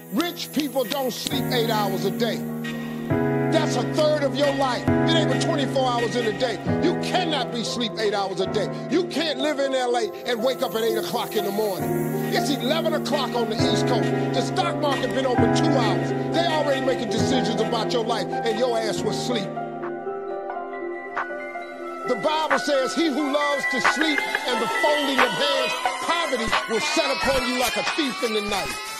Rich people don't sleep 8 hours a day. That's a third of your life. It ain't but 24 hours in a day. You cannot be sleep 8 hours a day. You can't live in LA and wake up at 8 o'clock in the morning. It's 11 o'clock on the East Coast. The stock market been open 2 hours. They already making decisions about your life and your ass was asleep. The Bible says, he who loves to sleep and the folding of hands, poverty will set upon you like a thief in the night.